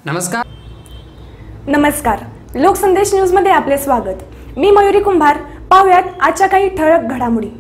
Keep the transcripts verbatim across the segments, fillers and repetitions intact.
नमस्कार नमस्कार लोकसंदेश न्यूज मध्ये आपले स्वागत। मी मयुरी कुंभार। पाहूयात आजच्या काही ठळक घडामोडी।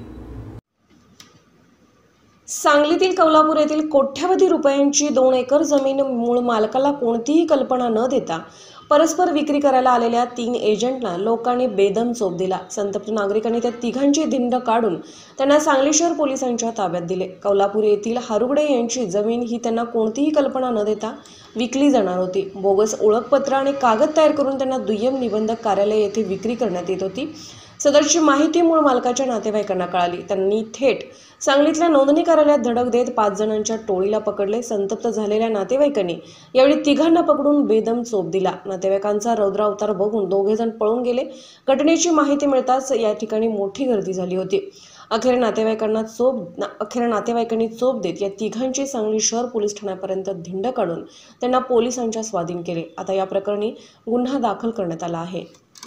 सांगलीतील कौलापूर येथील कोट्यावधी रुपयांची दोन एकर जमीन मूळ मालकाला कोणतीही कल्पना न देता परस्पर विक्री करायला आलेल्या तीन एजंटना लोकांनी बेदम चोप दिला। संतप्त नागरिकांनी त्या तिघांची धिंड काढून त्यांना सांगली शहर पोलिसांच्या ताब्यात दिले। कौलापूर येथील हारुगडे यांची जमीन ही त्यांना कोणतीही कल्पना न देता विकली जाणार होती। बोगस ओळखपत्र आणि कागद तयार करून त्यांना दुय्यम निबंधक कार्यालय येथे विक्री करण्यात येत होती। सदरची माहिती मूळ मालकाच्या नातेवाईकांना कळाली। त्यांनी थेट सांगलीतल्या नोंदणी कार्यालयात धडक देत पाच जणांच्या टोळीला पकडले। संतप्त झालेल्या नातेवाईकांनी यावेळी तिघांना पकडून बेदम चोप दिला। नातेवाईकांचा रौद्रावतार बघून दोघे जण पळून गेले। घटनेची माहिती मिळताच या ठिकाणी मोठी गर्दी झाली होती। अखेर नातेवाईकांना चोप अखेर नातेवाईकांनी चोप देत या तिघांची सांगली शहर पोलीस ठाण्यापर्यंत धिंड काढून त्यांना पोलिसांच्या स्वाधीन केले। आता या प्रकरणी गुन्हा दाखल करण्यात आला आहे।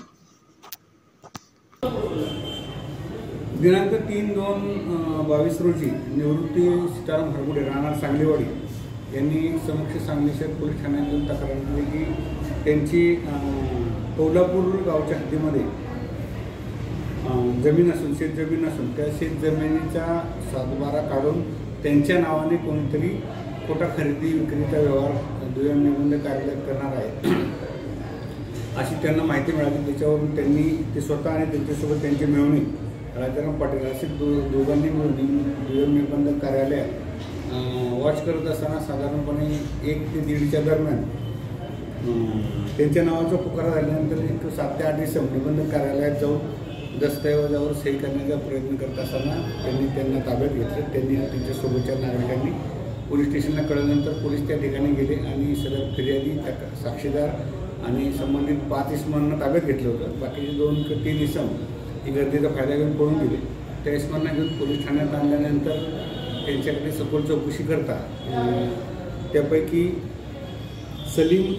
दिनांक तीन दोन बावीस रोजी निवृत्ती सीताराम हरगुडे राहणार सांगलीवाडी यांनी समक्ष सांगली शहर पोलीस ठाण्यात येऊन तक्रार केली की त्यांची कौलापूर गावच्या हद्दीमध्ये जमीन असून शेत जमीन असून त्या शेत जमिनीचा सातबारा काढून त्यांच्या नावाने कोणीतरी खोटा खरेदी विक्रीचा व्यवहार दुय्यम निबंध कार्यालयात करणार आहे अशी त्यांना माहिती मिळाली। त्याच्यावरून त्यांनी ते स्वतः आणि त्यांच्यासोबत त्यांचे मेहुणे राजाराम पाटील असे दो दोघांनी मिळून दुय्यम निबंधक कार्यालयात वॉच करत असताना साधारणपणे एक ते दीडच्या दरम्यान त्यांच्या नावाचा पुकारा झाल्यानंतर एक सात ते आठ दिवस निबंधक कार्यालयात जाऊन दस्तऐवजावर सही करण्याचा प्रयत्न करत असताना त्यांनी त्यांना ताब्यात घेतलं। त्यांनी त्यांच्यासोबतच्या नागरिकांनी पोलीस स्टेशनला कळल्यानंतर पोलीस त्या ठिकाणी गेले आणि सदर फिर्यादी साक्षीदार आणि संबंधित पाच इसमांना ताब्यात घेतलं होतं। बाकीचे दोन तीन इसम ही गर्दीचा फायदा घेऊन पळून गेले। त्या इसमांना घेऊन पोलीस ठाण्यात आणल्यानंतर त्यांच्याकडे सखोल चौकशी करता त्यापैकी सलीम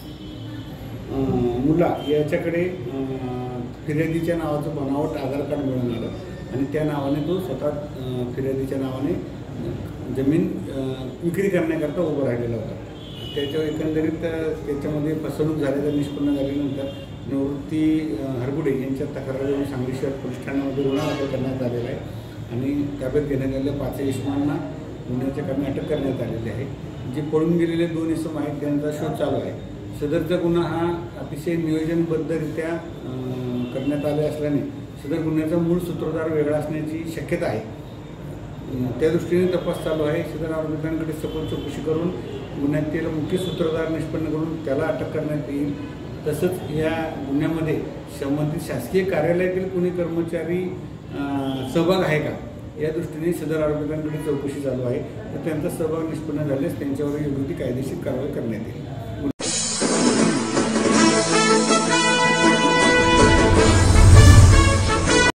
मुला याच्याकडे फिर्यादीच्या नावाचं बनावट आधार कार्ड मिळून आलं आणि त्या नावाने तो स्वतः फिर्यादीच्या नावाने जमीन विक्री करण्याकरता उभं राहिलेला होता। त्याच्या एकंदरीत त्याच्यामध्ये फसवणूक झाल्याचं निष्पन्न झाल्यानंतर निवृत्ती हरगुडे यांच्या तक्रारीवरून सांगली शहर पोलीस ठाण्यामध्ये गुन्हा दाखल करण्यात आलेला आहे आणि ताब्यात घेण्यात आलेल्या पाचही इसमांना गुन्ह्याच्या कारणे अटक करण्यात आलेली आहे। जे पळून गेलेले दोन इसम आहेत त्यांचा शोध चालू आहे। सदरचा गुन्हा हा अतिशय नियोजनबद्धरित्या करण्यात आले असल्याने सदर गुन्ह्याचा मूळ सूत्रधार वेगळा असण्याची शक्यता आहे। त्या दृष्टीने तपास चालू आहे। सदर आरोपितांकडे सखोल चौकशी करून गुन्ह्यातील मुख्य सूत्रधार निष्पन्न करून त्याला अटक करण्यात येईल। तसंच या गुन्ह्यामध्ये संबंधित शासकीय कार्यालयातील कोणी कर्मचारी सहभाग आहे का या दृष्टीने सदर आरोपितांकडे चौकशी चालू आहे। तर त्यांचा सहभाग निष्पन्न झाल्यास त्यांच्यावर योग्य ती कायदेशीर कारवाई करण्यात येईल।